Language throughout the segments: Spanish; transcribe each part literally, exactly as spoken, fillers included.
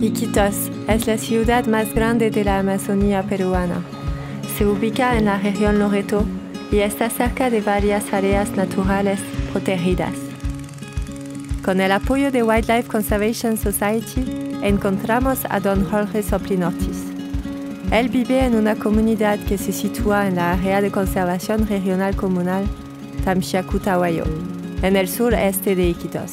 Iquitos es la ciudad más grande de la Amazonía peruana. Se ubica en la región Loreto y está cerca de varias áreas naturales protegidas. Con el apoyo de Wildlife Conservation Society, encontramos a don Jorge Soplin Ortiz. Él vive en una comunidad que se sitúa en la área de conservación regional comunal Tamxiacu-Tahuayo, en el sureste de Iquitos.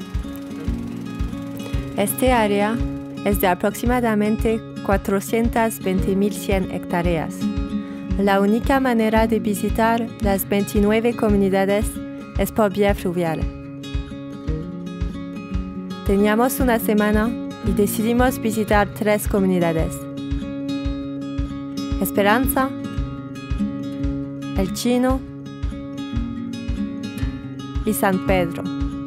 Este área es de aproximadamente cuatrocientas veinte mil cien hectáreas. La única manera de visitar las veintinueve comunidades es por vía fluvial. Teníamos una semana y decidimos visitar tres comunidades: Esperanza, El Chino y San Pedro.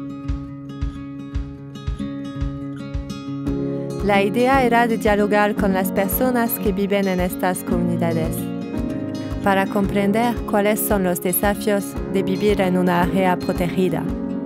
La idea era de dialogar con las personas que viven en estas comunidades para comprender cuáles son los desafíos de vivir en una área protegida.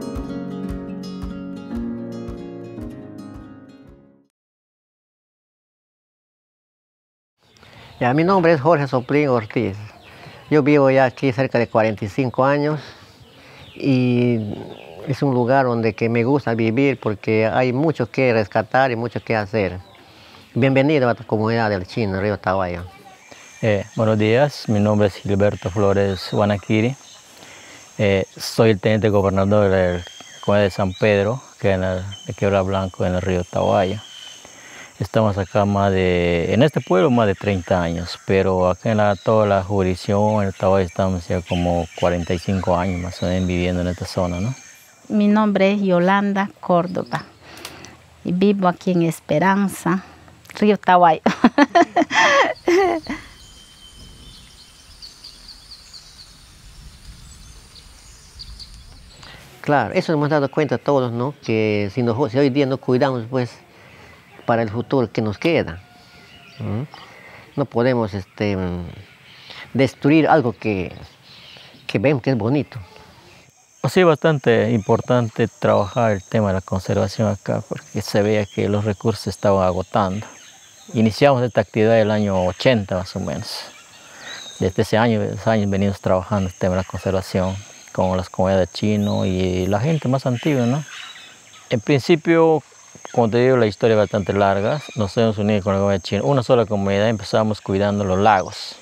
Ya, mi nombre es Jorge Soplin Ortiz. Yo vivo ya aquí cerca de cuarenta y cinco años y es un lugar donde que me gusta vivir porque hay mucho que rescatar y mucho que hacer. Bienvenido a la comunidad del Chino, Río Tahuayo. Eh, buenos días, mi nombre es Gilberto Flores Guanaquiri. Eh, soy el teniente gobernador de la comunidad de San Pedro, que es en el, de Quebra Blanco, en el río Tahuayo. Estamos acá más de, en este pueblo más de treinta años, pero acá en la, toda la jurisdicción, en el Tahuayo, estamos ya como cuarenta y cinco años más o menos viviendo en esta zona, ¿no? Mi nombre es Yolanda Córdoba y vivo aquí en Esperanza, Río Tahuayo. Claro, eso nos hemos dado cuenta todos, ¿no? Que si, nos, si hoy día no cuidamos, pues, para el futuro que nos queda, ¿Mm? no podemos este, destruir algo que, que vemos que es bonito. Sí, bastante importante trabajar el tema de la conservación acá, porque se veía que los recursos se estaban agotando. Iniciamos esta actividad en el año ochenta más o menos. Desde ese año, esos años venimos trabajando el tema de la conservación con las comunidades chinas y la gente más antigua, ¿no? En principio, como te digo, la historia es bastante larga. Nos hemos unido con la comunidad china. Una sola comunidad, empezamos cuidando los lagos.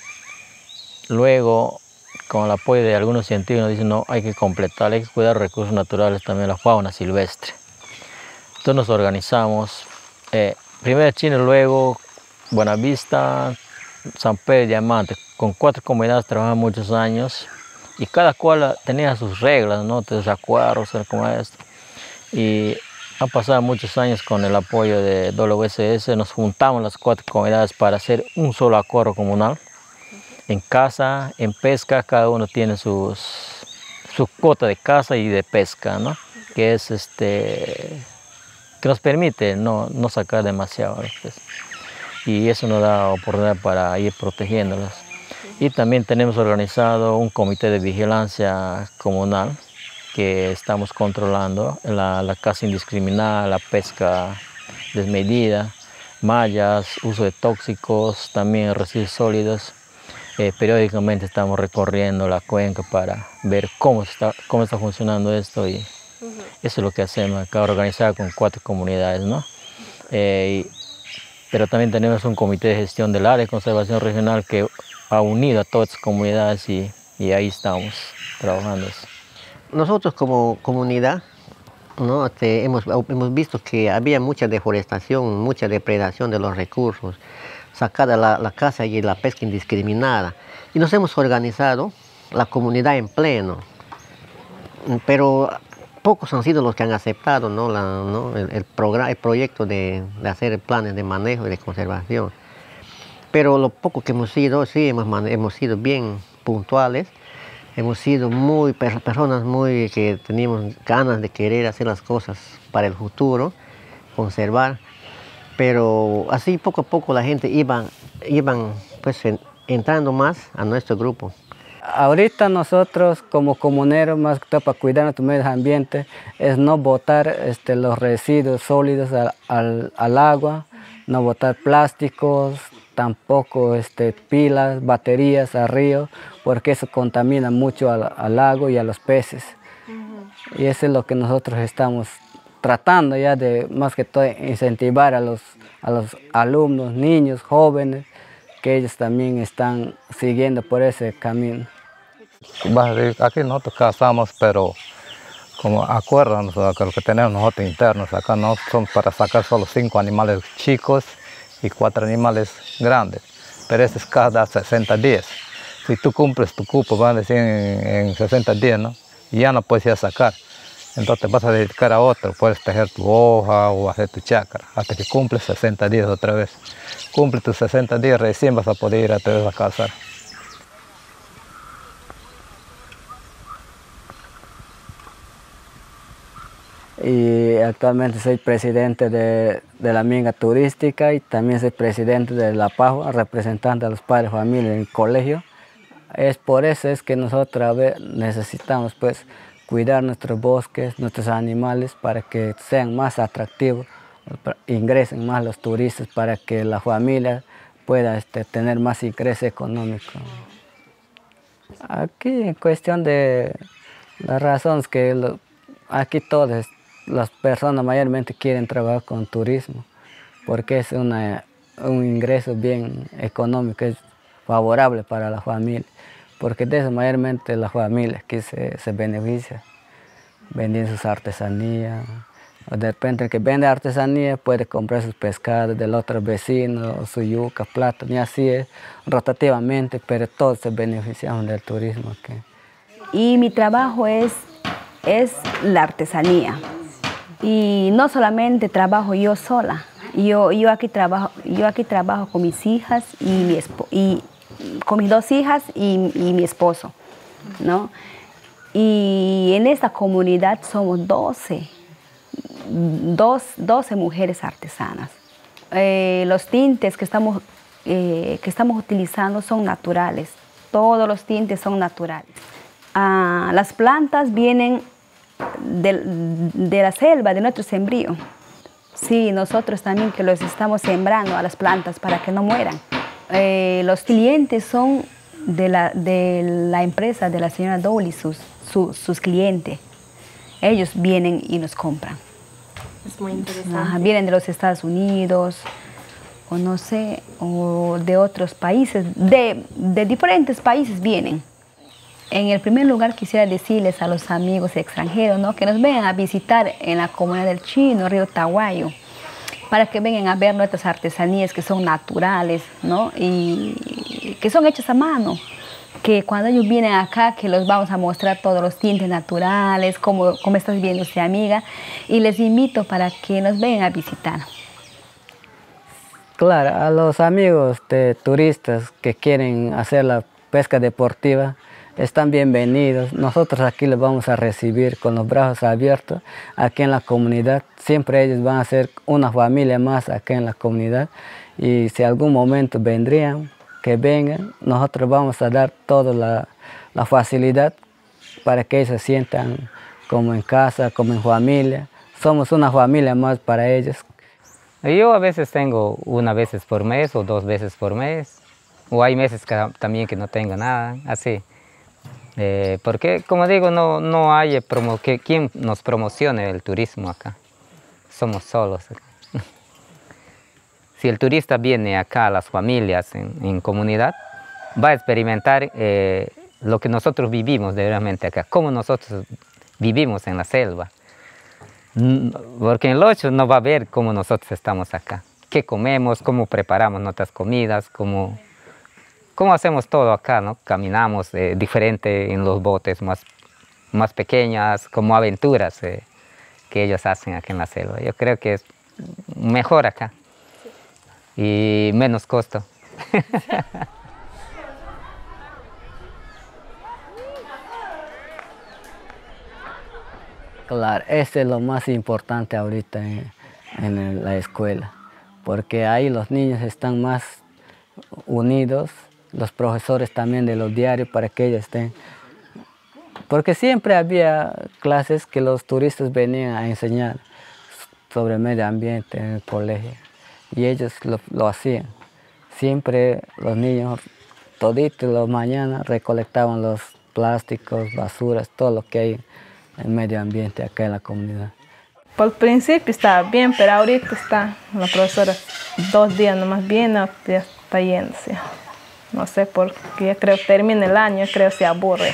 Luego, con el apoyo de algunos científicos, nos dicen no, hay que completar, hay que cuidar recursos naturales, también la fauna silvestre. Entonces nos organizamos, eh, primero China, luego Buenavista, San Pedro y Diamante. Con cuatro comunidades trabajamos muchos años y cada cual tenía sus reglas, ¿no? Entonces acuerdos, como esto. Y han pasado muchos años con el apoyo de W S S, nos juntamos las cuatro comunidades para hacer un solo acuerdo comunal. En caza, en pesca, cada uno tiene sus, su cuota de caza y de pesca, ¿no? Que es este, que nos permite no, no sacar demasiado. Pues. Y eso nos da oportunidad para ir protegiéndolos. Y también tenemos organizado un comité de vigilancia comunal que estamos controlando la, la caza indiscriminada, la pesca desmedida, mallas, uso de tóxicos, también residuos sólidos. Eh, periódicamente estamos recorriendo la cuenca para ver cómo está, cómo está funcionando esto y uh-huh. Eso es lo que hacemos acá, organizado con cuatro comunidades, ¿no? Eh, y, pero también tenemos un comité de gestión del área de conservación regional que ha unido a todas las comunidades y, y ahí estamos trabajando. Nosotros como comunidad, ¿no? Este, hemos, hemos visto que había mucha deforestación, mucha depredación de los recursos, sacada la, la caza y la pesca indiscriminada. Y nos hemos organizado, la comunidad en pleno, pero pocos han sido los que han aceptado, ¿no? La, ¿no? el, el, programa, el proyecto de, de hacer planes de manejo y de conservación. Pero lo poco que hemos sido, sí, hemos, hemos sido bien puntuales, hemos sido muy, personas muy que teníamos ganas de querer hacer las cosas para el futuro, conservar. Pero así poco a poco la gente iba, iban pues, en, entrando más a nuestro grupo. ahorita nosotros como comuneros, más que todo para cuidar nuestro medio ambiente, es no botar este, los residuos sólidos al, al, al agua, no botar plásticos, tampoco este, pilas, baterías al río, porque eso contamina mucho al, al lago y a los peces. Uh-huh. Y eso es lo que nosotros estamos tratando ya de, más que todo, incentivar a los, a los alumnos, niños, jóvenes, que ellos también están siguiendo por ese camino. Aquí nosotros cazamos, pero como acuérdanos que lo que tenemos nosotros internos, acá no son para sacar solo cinco animales chicos y cuatro animales grandes, pero este es cada sesenta días. Si tú cumples tu cupo, van a decir en, en sesenta días, ¿no? Y ya no puedes ir a sacar. Entonces vas a dedicar a otro, puedes tejer tu hoja o hacer tu chácara, hasta que cumples sesenta días otra vez. Cumple tus sesenta días, recién vas a poder ir otra vez a cazar. Y actualmente soy presidente de, de la Minga Turística y también soy presidente de la PAJO, representante de los padres de familia en el colegio. Es por eso es que nosotros a ver, necesitamos pues cuidar nuestros bosques, nuestros animales para que sean más atractivos, ingresen más los turistas para que la familia pueda este, tener más ingreso económico. Aquí en cuestión de las razones que lo, aquí todas las personas mayormente quieren trabajar con turismo porque es una, un ingreso bien económico, es favorable para la familia, porque de eso mayormente la familia que se, se beneficia, vendiendo sus artesanías. De repente el que vende artesanía puede comprar sus pescados del otro vecino, su yuca, plátano, y así es rotativamente, pero todos se beneficiamos del turismo aquí. Y mi trabajo es, es la artesanía. Y no solamente trabajo yo sola, yo, yo, aquí, trabajo, yo aquí trabajo con mis hijas y, mi espo, y con mis dos hijas y, y mi esposo, ¿no? Y en esta comunidad somos doce. doce mujeres artesanas. Eh, los tintes que estamos, eh, que estamos utilizando son naturales. Todos los tintes son naturales. Ah, las plantas vienen de, de la selva, de nuestro sembrío. Sí, nosotros también que los estamos sembrando a las plantas para que no mueran. Eh, los clientes son de la, de la empresa de la señora Dolly, sus, su, sus clientes. Ellos vienen y nos compran. Es muy interesante. Ajá, vienen de los Estados Unidos, o no sé, o de otros países, de, de diferentes países vienen. En el primer lugar quisiera decirles a los amigos extranjeros, ¿no?, que nos vengan a visitar en la comunidad del Chino, Río Tahuayo, para que vengan a ver nuestras artesanías que son naturales, ¿no?, y que son hechas a mano. Que cuando ellos vienen acá, que los vamos a mostrar todos los tintes naturales, como, como estás viendo usted, amiga, y les invito para que nos vengan a visitar. Claro, a los amigos de turistas que quieren hacer la pesca deportiva, están bienvenidos. Nosotros aquí les vamos a recibir con los brazos abiertos aquí en la comunidad. Siempre ellos van a ser una familia más aquí en la comunidad y si algún momento vendrían, que vengan, nosotros vamos a dar toda la, la facilidad para que ellos se sientan como en casa, como en familia. Somos una familia más para ellos. Yo a veces tengo una vez por mes o dos veces por mes, o hay meses que, también que no tengo nada, así. Eh, porque, como digo, no, no hay promo que, quien nos promocione el turismo acá. Somos solos. Si el turista viene acá a las familias en, en comunidad, va a experimentar eh, lo que nosotros vivimos de realmente acá, cómo nosotros vivimos en la selva. Porque en el ocho no va a ver cómo nosotros estamos acá, qué comemos, cómo preparamos nuestras comidas, cómo, cómo hacemos todo acá, ¿no? Caminamos eh, diferente en los botes más, más pequeñas, como aventuras eh, que ellos hacen aquí en la selva. Yo creo que es mejor acá. Y menos costo. Claro, eso es lo más importante ahorita en, en la escuela, porque ahí los niños están más unidos los profesores también de los diarios para que ellos estén. Porque siempre había clases que los turistas venían a enseñar sobre medio ambiente en el colegio y ellos lo, lo hacían. Siempre los niños, toditos las mañanas, recolectaban los plásticos, basuras, todo lo que hay en el medio ambiente acá en la comunidad. Por el principio estaba bien, pero ahorita está la profesora dos días nomás viene, ya está yéndose. No sé por qué, yo creo que termina el año, yo creo que se aburre.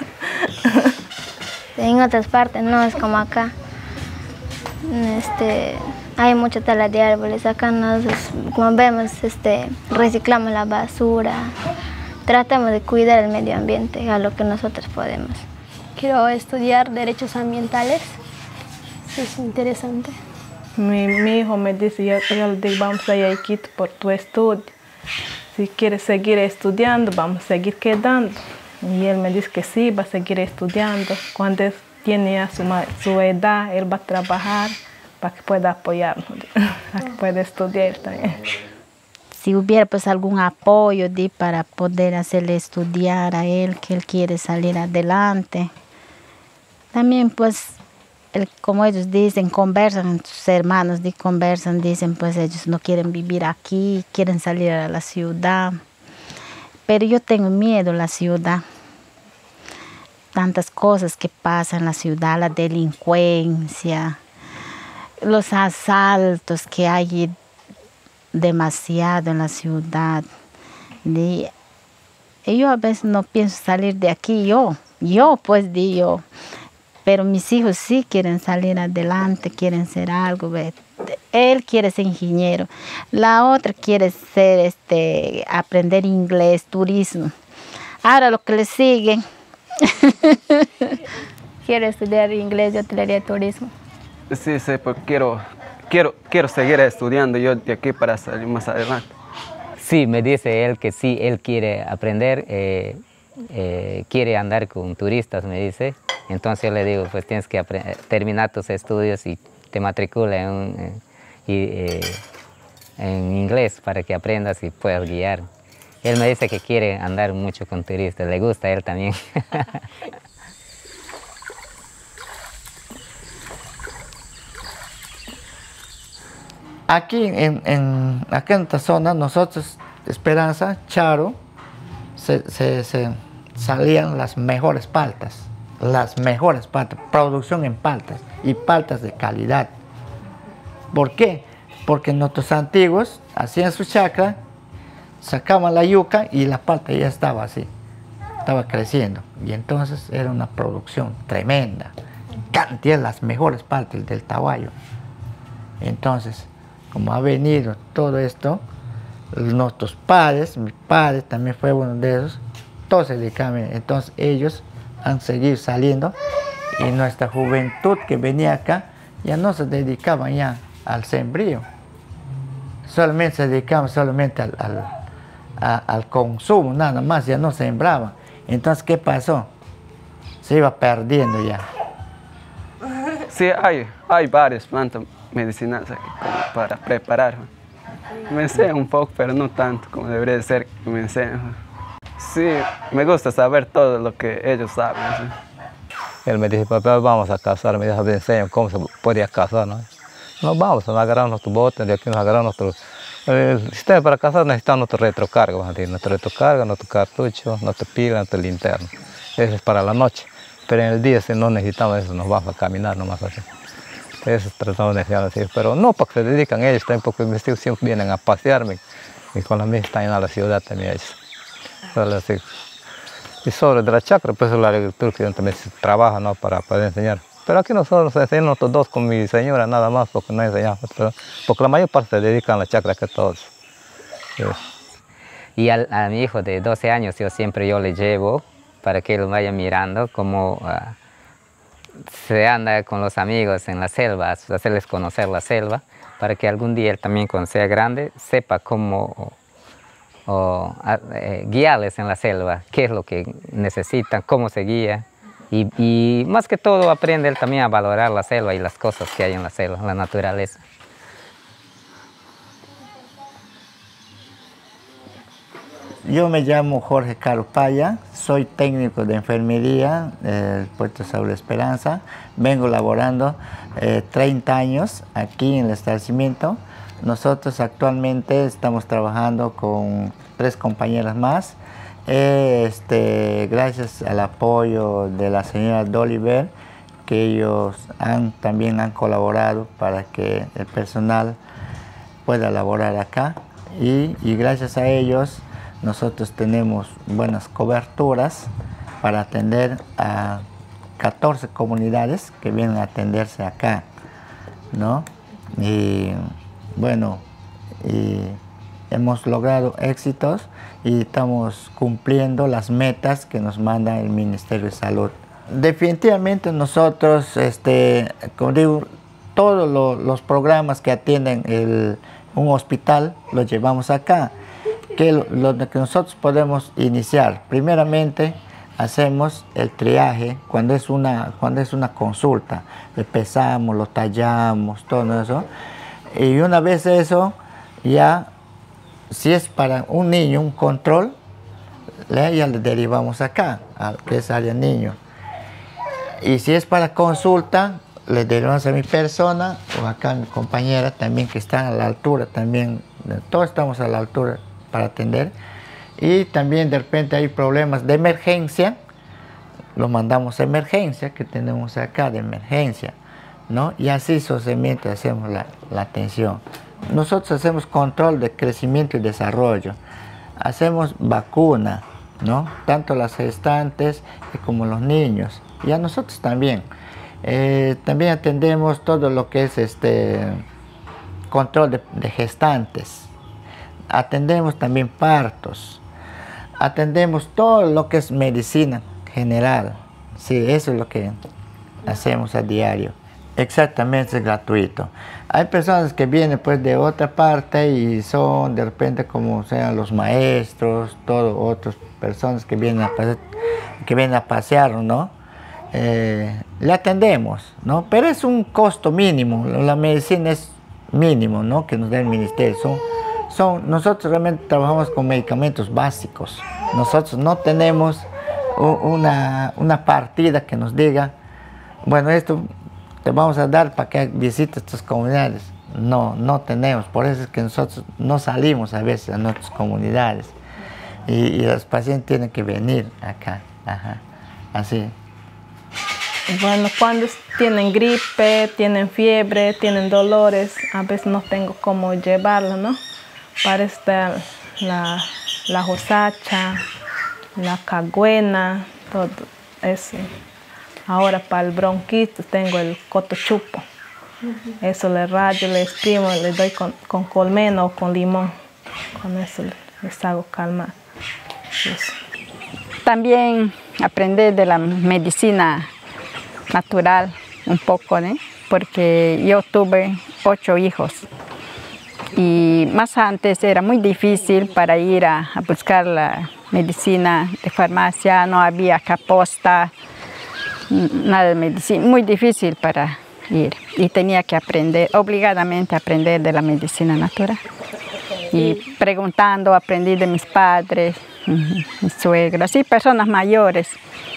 En otras partes no es como acá. Este, hay mucha tala de árboles. Acá nosotros, como vemos, este, reciclamos la basura. Tratamos de cuidar el medio ambiente a lo que nosotros podemos. Quiero estudiar derechos ambientales. Es interesante. Mi, mi hijo me dice, yo, yo le digo, vamos a ir a Quito por tu estudio. Si quieres seguir estudiando, vamos a seguir quedando. Y él me dice que sí, va a seguir estudiando. Cuando él tiene ya su, su edad, él va a trabajar para que pueda apoyarnos, para que pueda estudiar también. Si hubiera pues algún apoyo de, para poder hacerle estudiar a él, que él quiere salir adelante. También pues, el, como ellos dicen, conversan, sus hermanos de conversan, dicen pues ellos no quieren vivir aquí, quieren salir a la ciudad. Pero yo tengo miedo a la ciudad. Tantas cosas que pasan en la ciudad, la delincuencia, los asaltos que hay demasiado en la ciudad. Y yo a veces no pienso salir de aquí, yo, yo pues digo, pero mis hijos sí quieren salir adelante, quieren ser algo. Él quiere ser ingeniero, la otra quiere ser, este, aprender inglés, turismo. Ahora lo que le sigue. Quiero estudiar inglés y hotelería y turismo. Sí, sí, porque quiero, quiero, quiero seguir estudiando yo de aquí para salir más adelante. Sí, me dice él que sí, él quiere aprender, eh, eh, quiere andar con turistas, me dice. Entonces yo le digo, pues tienes que terminar tus estudios y te matricula en, un, y, eh, en inglés para que aprendas y puedas guiar. Él me dice que quiere andar mucho con turistas, le gusta a él también. Aquí en, en, aquí en esta zona, nosotros, Esperanza, Charo, se, se, se salían las mejores paltas, las mejores paltas, producción en paltas y paltas de calidad. ¿Por qué? Porque nuestros antiguos hacían su chacra, sacaban la yuca y la palta ya estaba así, estaba creciendo. Y entonces era una producción tremenda, cantidad de las mejores paltas del Tahuayo. Entonces, como ha venido todo esto, nuestros padres, mi padre también fue uno de esos, todos se dedicaban, entonces ellos han seguido saliendo y nuestra juventud que venía acá ya no se dedicaban ya al sembrío, solamente se dedicaban solamente al, al, a, al consumo, nada más, ya no sembraban. Entonces, ¿qué pasó? Se iba perdiendo ya. Sí, hay, hay varias plantas medicinales aquí para preparar. Me enseñan un poco, pero no tanto como debería ser que me enseñen. Sí, me gusta saber todo lo que ellos saben. ¿Sí? Él me dice, papá, vamos a cazar, me dijo, me enseñan cómo se podía cazar, ¿no? Nos vamos, nos agarramos nuestros botes, de aquí nos agarramos nuestro... El sistema para cazar necesitamos nuestro retrocarga, vamos a decir, nuestro retrocarga, nuestro cartucho, nuestra pila, nuestra linterna. Eso es para la noche, pero en el día si no necesitamos eso, nos vamos a caminar nomás así. Eso tratamos de decir, pero no porque se dedican ellos, también porque mis tíos siempre vienen a pasearme y con la misma están en la ciudad también ellos. Así. Y sobre de la chacra, pues la agricultura que también se trabaja, ¿no? para poder enseñar. Pero aquí nosotros enseñamos nosotros dos con mi señora nada más, porque no enseñamos, porque la mayor parte se dedican a la chacra que todos. Sí. Y al, a mi hijo de doce años yo siempre yo le llevo para que él vaya mirando cómo uh, se anda con los amigos en la selva, hacerles conocer la selva, para que algún día él también cuando sea grande sepa cómo o, eh, guiarles en la selva, qué es lo que necesitan, cómo se guía. Y, y más que todo aprende él también a valorar la selva y las cosas que hay en la selva, la naturaleza. yo me llamo Jorge Carupaya, soy técnico de enfermería del Puerto Saúl Esperanza. Vengo laborando eh, treinta años aquí en el establecimiento. Nosotros actualmente estamos trabajando con tres compañeras más. Eh, este, gracias al apoyo de la señora Doliver, que ellos han, también han colaborado para que el personal pueda laborar acá. Y, y gracias a ellos nosotros tenemos buenas coberturas para atender a catorce comunidades que vienen a atenderse acá, ¿no? Y bueno, y hemos logrado éxitos y estamos cumpliendo las metas que nos manda el Ministerio de Salud. Definitivamente nosotros, este, como digo, todos lo, los programas que atienden el, un hospital los llevamos acá. Que lo, lo que nosotros podemos iniciar, primeramente hacemos el triaje cuando es una, cuando es una consulta, le pesamos, lo tallamos, todo eso, y una vez eso, ya si es para un niño, un control, ya le derivamos acá, a que es área niño. Y si es para consulta, le derivamos a mi persona o acá a mi compañera también, que están a la altura también, todos estamos a la altura para atender. Y también de repente hay problemas de emergencia, lo mandamos a emergencia, que tenemos acá de emergencia, ¿no? Y así sucesivamente hacemos la, la atención. Nosotros hacemos control de crecimiento y desarrollo, hacemos vacuna, ¿no? Tanto las gestantes como los niños, y a nosotros también. Eh, también atendemos todo lo que es este control de, de gestantes. Atendemos también partos, atendemos todo lo que es medicina general. Sí, eso es lo que hacemos a diario. Exactamente, es gratuito. Hay personas que vienen pues de otra parte y son de repente como sean los maestros, todo, otras personas que vienen a pasear, que vienen a pasear, ¿no? Eh, le atendemos, ¿no? Pero es un costo mínimo, la medicina es mínimo, ¿no? Que nos da el ministerio. Son, Son, nosotros realmente trabajamos con medicamentos básicos. Nosotros no tenemos una, una partida que nos diga, bueno, esto te vamos a dar para que visites estas comunidades. No, no tenemos. Por eso es que nosotros no salimos a veces a nuestras comunidades. Y, y los pacientes tienen que venir acá. Ajá. Así. Bueno, cuando tienen gripe, tienen fiebre, tienen dolores, a veces no tengo cómo llevarlo, ¿no? Para estar la, la josacha, la cagüena, todo eso. Ahora para el bronquitis tengo el cotochupo. Eso le rayo, le exprimo, le doy con, con colmena o con limón. Con eso les hago calmar. Eso. También aprender de la medicina natural un poco, ¿eh? Porque yo tuve ocho hijos. Y más antes era muy difícil para ir a, a buscar la medicina de farmacia, no había caposta, nada de medicina, muy difícil para ir. Y tenía que aprender, obligadamente aprender de la medicina natural. Y preguntando, aprendí de mis padres, mis suegros, y personas mayores.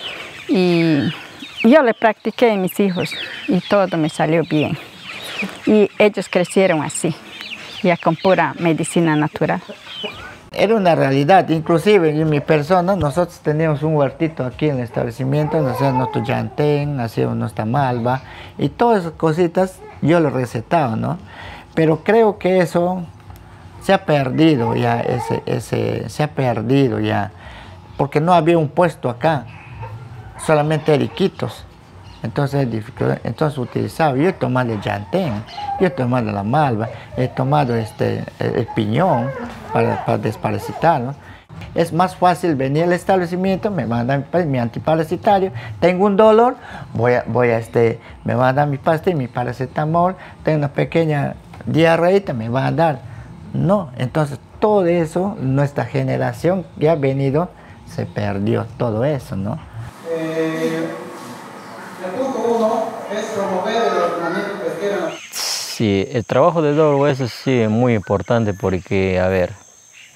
Y yo le practiqué a mis hijos y todo me salió bien. Y ellos crecieron así, ya con pura medicina natural. Era una realidad, inclusive en mi persona, nosotros teníamos un huertito aquí en el establecimiento, nos hacíamos nuestro llantén, hacíamos nuestra malva, y todas esas cositas yo lo recetaba, ¿no? Pero creo que eso se ha perdido ya, ese, ese, se ha perdido ya, porque no había un puesto acá, solamente eriquitos. Entonces, entonces utilizaba, yo he tomado el llantén, yo he tomado la malva, he tomado este, el, el piñón para, para desparasitar, ¿no? Es más fácil venir al establecimiento, me mandan mi antiparasitario, tengo un dolor, voy a, voy a este, me van a dar mi pastilla, mi paracetamol, tengo una pequeña diarreita, me van a dar. No, entonces todo eso, nuestra generación que ha venido, se perdió todo eso, ¿no? Eh... El punto uno es promover el ordenamiento pesquero. Sí, el trabajo de doble eso sí es muy importante porque, a ver,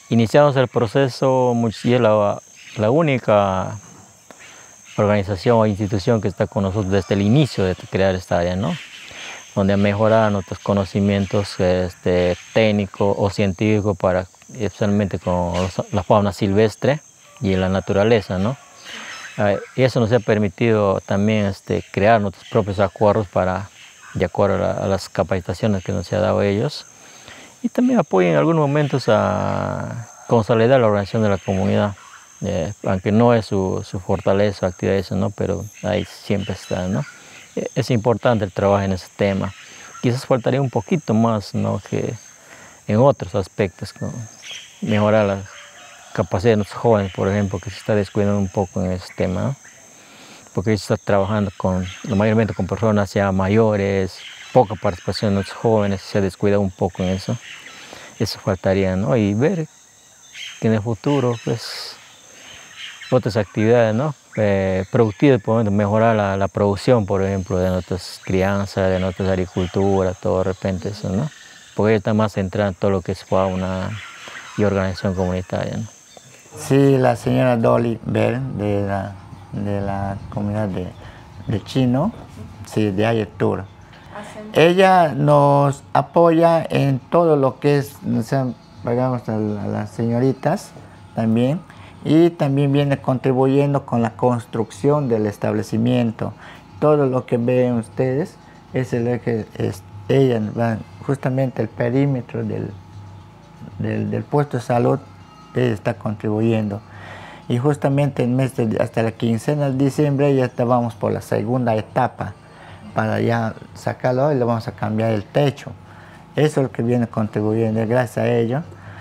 iniciamos el proceso, y es la, la única organización o institución que está con nosotros desde el inicio de crear esta área, ¿no? Donde ha mejorado nuestros conocimientos este, técnicos o científicos, para, especialmente con los, la fauna silvestre y la naturaleza, ¿no? Eh, y eso nos ha permitido también este, crear nuestros propios acuerdos para, de acuerdo a, la, a las capacitaciones que nos ha dado ellos. Y también apoya en algunos momentos a consolidar la organización de la comunidad, eh, aunque no es su, su fortaleza, actividad eso, ¿no? Pero ahí siempre está, ¿no? Es importante el trabajo en ese tema. Quizás faltaría un poquito más, ¿no? Que en otros aspectos, ¿no? Mejorar la capacidad de los jóvenes, por ejemplo, que se está descuidando un poco en ese tema, ¿no? Porque ellos están trabajando con, mayormente con personas ya mayores, poca participación de los jóvenes, se descuida un poco en eso. Eso faltaría, ¿no? Y ver que en el futuro, pues, otras actividades, ¿no? Eh, productivas, por ejemplo, mejorar la, la producción, por ejemplo, de nuestras crianzas, de nuestras agriculturas, todo de repente eso, ¿no? Porque ellos están más centrados en todo lo que es fauna y organización comunitaria, ¿no? Sí, la señora Dolly Bell, de la, de la comunidad de, de Chino, sí, de Ayatur. Ella nos apoya en todo lo que es, o sea, pagamos a, a las señoritas también, y también viene contribuyendo con la construcción del establecimiento. Todo lo que ven ustedes es el que es, ella va, justamente el perímetro del, del, del puesto de salud, ella está contribuyendo. Y justamente el mes de, hasta la quincena de diciembre ya estábamos por la segunda etapa, para ya sacarlo y le vamos a cambiar el techo. Eso es lo que viene contribuyendo, y gracias a ello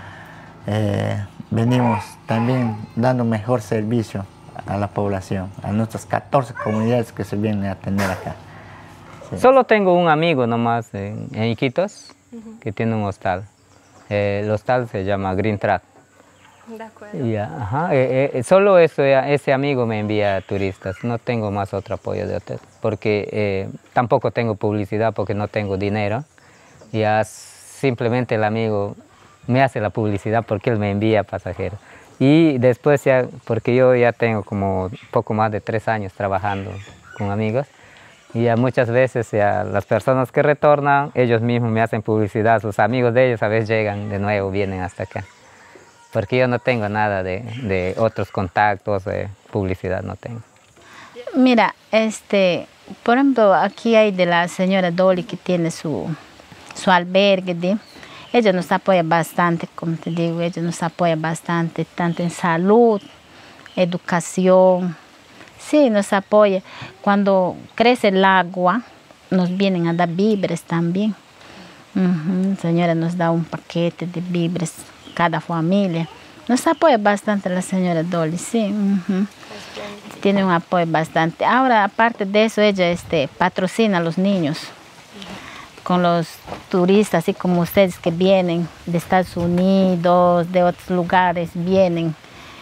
eh, venimos también dando mejor servicio a la población, a nuestras catorce comunidades que se vienen a atender acá. Sí. Solo tengo un amigo nomás en, en Iquitos, uh-huh, que tiene un hostal. Eh, el hostal se llama Green Track. De acuerdo. Y, ajá, eh, eh, solo eso, ese amigo me envía turistas, no tengo más otro apoyo de hotel, porque eh, tampoco tengo publicidad porque no tengo dinero. Ya simplemente el amigo me hace la publicidad porque él me envía pasajeros. Y después ya, porque yo ya tengo como poco más de tres años trabajando con amigos, y ya muchas veces ya las personas que retornan, ellos mismos me hacen publicidad, sus amigos de ellos a veces llegan de nuevo, vienen hasta acá. Porque yo no tengo nada de, de otros contactos, de publicidad no tengo. Mira, este, por ejemplo, aquí hay de la señora Dolly que tiene su, su albergue, ¿de? Ella nos apoya bastante, como te digo, ella nos apoya bastante, tanto en salud, educación. Sí, nos apoya. Cuando crece el agua, nos vienen a dar víveres también. Uh-huh. La señora nos da un paquete de víveres, cada familia. Nos apoya bastante la señora Dolly, sí. Uh-huh. Tiene un apoyo bastante. Ahora, aparte de eso, ella este, patrocina a los niños. Con los turistas, así como ustedes que vienen de Estados Unidos, de otros lugares, vienen.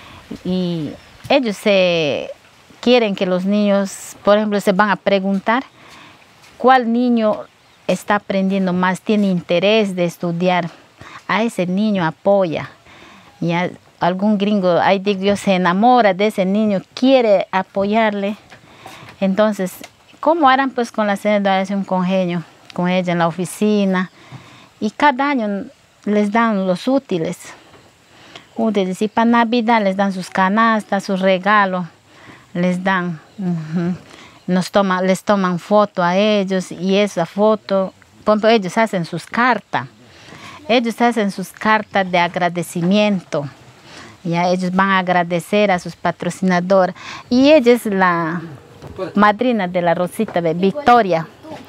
Y ellos se quieren que los niños, por ejemplo, se van a preguntar cuál niño está aprendiendo más, tiene interés de estudiar. A ese niño apoya. Y a algún gringo, ahí digo, se enamora de ese niño, quiere apoyarle. Entonces, ¿cómo harán pues con la señora? Hace un congenio con ella en la oficina. Y cada año les dan los útiles. Útiles. Y para Navidad les dan sus canastas, sus regalos. Les dan. Uh-huh. Nos toma, les toman foto a ellos. Y esa foto, por ejemplo, ellos hacen sus cartas. Ellos hacen sus cartas de agradecimiento. Ya ellos van a agradecer a sus patrocinadores. Y ella es la madrina de la Rosita de Victoria.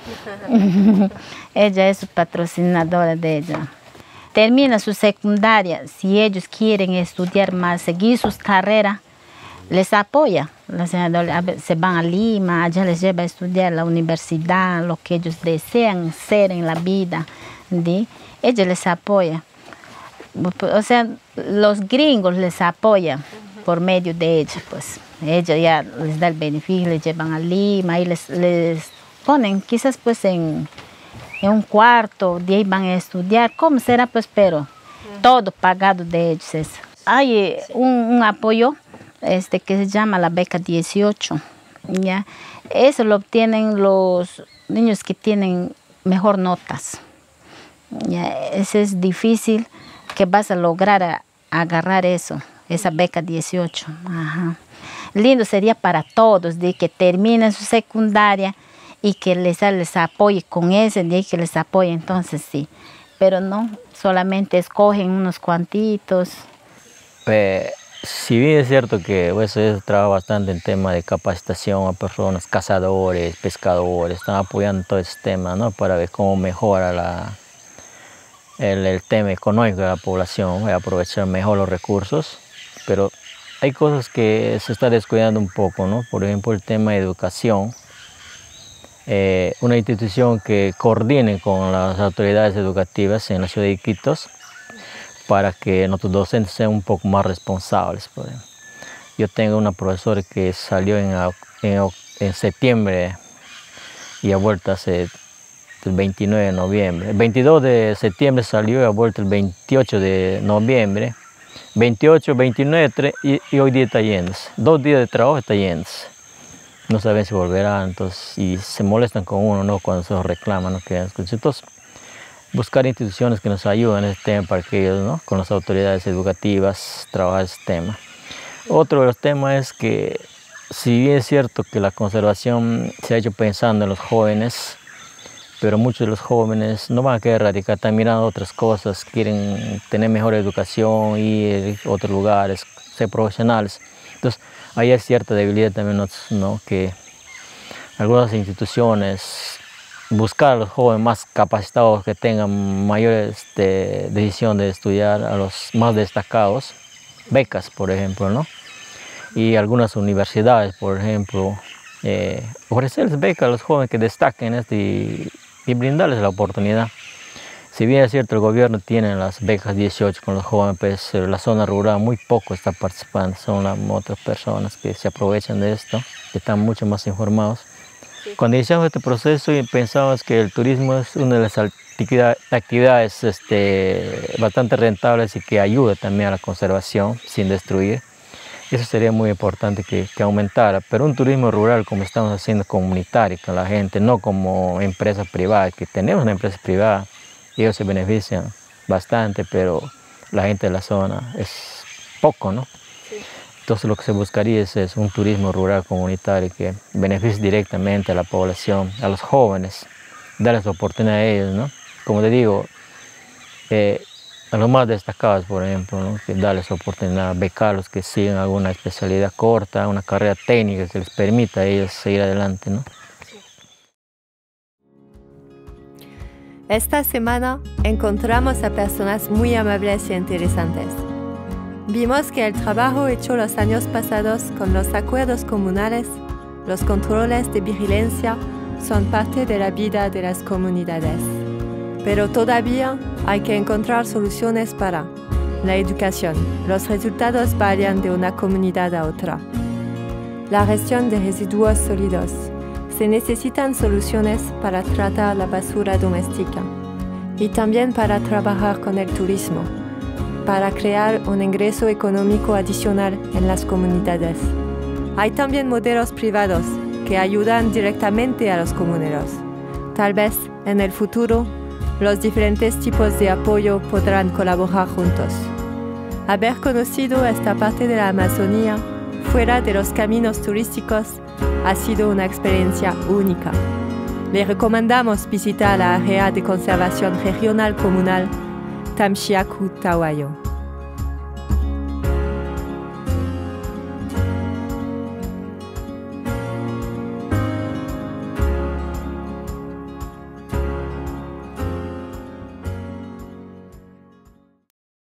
Ella es su patrocinadora de ella. Termina su secundaria. Si ellos quieren estudiar más, seguir sus carreras, les apoya. La señora se van a Lima, allá les lleva a estudiar la universidad, lo que ellos desean ser en la vida. ¿Sí? Ella les apoya. O sea, los gringos les apoyan por medio de ella, pues. Ella ya les da el beneficio, les llevan a Lima y les, les ponen quizás pues en, en un cuarto, de ahí van a estudiar. ¿Cómo será? Pues, pero todo pagado de ellos. Eso. Hay eh, un, un apoyo este, que se llama la beca dieciocho. ¿Ya? Eso lo obtienen los niños que tienen mejor notas. ¿Ya? Eso es difícil que vas a lograr a, a agarrar eso, esa beca dieciocho. Ajá. Lindo sería para todos, de que terminen su secundaria y que les, les apoye con ese, de que les apoye, entonces sí. Pero no, solamente escogen unos cuantitos. Eh, si bien es cierto que pues, eso trabaja bastante en tema de capacitación a personas, cazadores, pescadores, están apoyando todo ese tema, ¿no? Para ver cómo mejora la, el, el tema económico de la población, y aprovechar mejor los recursos, pero hay cosas que se está descuidando un poco, ¿no? Por ejemplo, el tema de educación. Eh, una institución que coordine con las autoridades educativas en la ciudad de Iquitos para que nuestros docentes sean un poco más responsables. Por ejemplo. Yo tengo una profesora que salió en, en, en septiembre y ha vuelto hace el veintinueve de noviembre. El veintidós de septiembre salió y ha vuelto el veintiocho de noviembre. veintiocho, veintinueve y, y hoy día está yéndose. Dos días de trabajo está yéndose. No saben si volverá, entonces, y se molestan con uno, ¿no? Cuando se los reclaman, ¿no? Entonces, buscar instituciones que nos ayuden en este tema para que ellos, ¿no? Con las autoridades educativas, trabajar este tema. Otro de los temas es que, si bien es cierto que la conservación se ha hecho pensando en los jóvenes, pero muchos de los jóvenes no van a querer radicar, están mirando otras cosas, quieren tener mejor educación, ir a otros lugares, ser profesionales. Entonces, ahí hay cierta debilidad también, ¿no? Que algunas instituciones buscar a los jóvenes más capacitados que tengan mayor este, decisión de estudiar, a los más destacados, becas, por ejemplo, ¿no? Y algunas universidades, por ejemplo, eh, ofrecerles becas a los jóvenes que destaquen este, y, y brindarles la oportunidad. Si bien es cierto, el gobierno tiene las becas dieciocho con los jóvenes, pues la zona rural muy poco está participando. Son las otras personas que se aprovechan de esto, que están mucho más informados. Sí. Cuando iniciamos este proceso pensamos que el turismo es una de las actividades este, bastante rentables y que ayuda también a la conservación sin destruir. Eso sería muy importante que, que aumentara, pero un turismo rural como estamos haciendo comunitario con la gente, no como empresas privadas, que tenemos una empresa privada. Ellos se benefician bastante, pero la gente de la zona es poco, ¿no? Sí. Entonces lo que se buscaría es, es un turismo rural comunitario que beneficie directamente a la población, a los jóvenes, darles oportunidad a ellos, ¿no? Como te digo, eh, a los más destacados, por ejemplo, ¿no? Que darles oportunidad, becarlos que sigan alguna especialidad corta, una carrera técnica que les permita a ellos seguir adelante, ¿no? Esta semana encontramos a personas muy amables y interesantes. Vimos que el trabajo hecho los años pasados con los acuerdos comunales, los controles de vigilancia, son parte de la vida de las comunidades. Pero todavía hay que encontrar soluciones para la educación. Los resultados varían de una comunidad a otra. La gestión de residuos sólidos. Se necesitan soluciones para tratar la basura doméstica y también para trabajar con el turismo, para crear un ingreso económico adicional en las comunidades. Hay también modelos privados que ayudan directamente a los comuneros. Tal vez en el futuro los diferentes tipos de apoyo podrán colaborar juntos. Haber conocido esta parte de la Amazonía fuera de los caminos turísticos ha sido una experiencia única. Le recomendamos visitar la área de conservación regional comunal Tamxiacu Tahuayo.